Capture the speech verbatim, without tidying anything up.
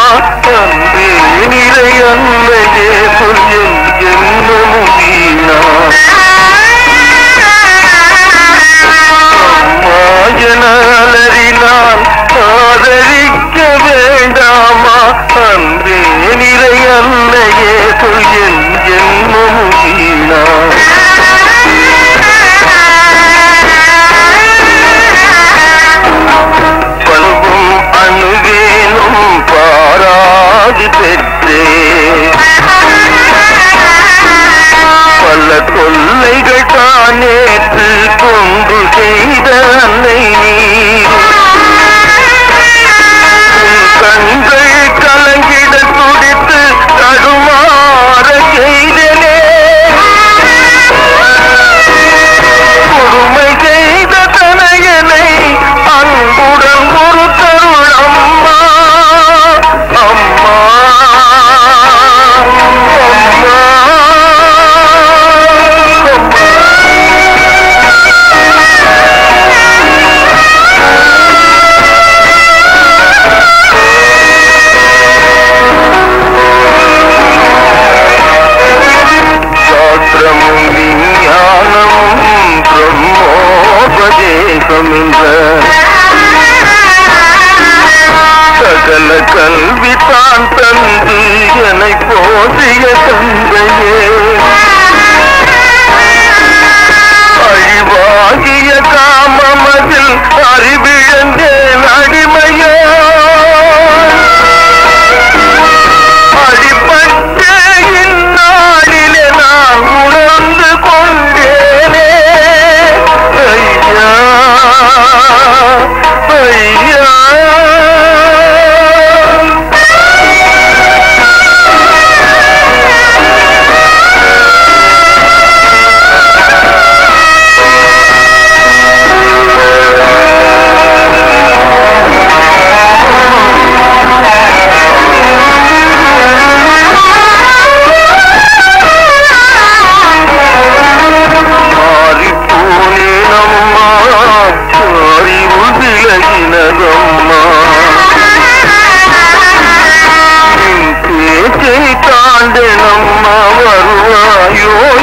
அன்பே நிறை அன்னையே சொல் என் ஜென்மமும் வீணா அம்மா எனாலறினால் ஆதரிக்க வேண்டாமா அன்பே நிறை அன்னையே சொல் என் ஜென்மமும் வீணா பல கொள்ளைகள் தானேற்று கொண்டு செய்த அன்னை கண்கள் கலங்கிட துடித்து தடுமாற செய்தனே கொடுமை செய்த தனையனை அன்புடன் ஒரு தருள் அம்மா அம்மா சகல கல்வி தான் தந்து என்னை போதிய தந்தையே அழிவாகிய காமமதில் அறிவிழந்தேன் அடிமையோ அடிப்பட்ட இந்நாளிலே நான் உணர்ந்து கொண்டேனே ஐயா ஐயா தாண்டனம்மா வருவாயோ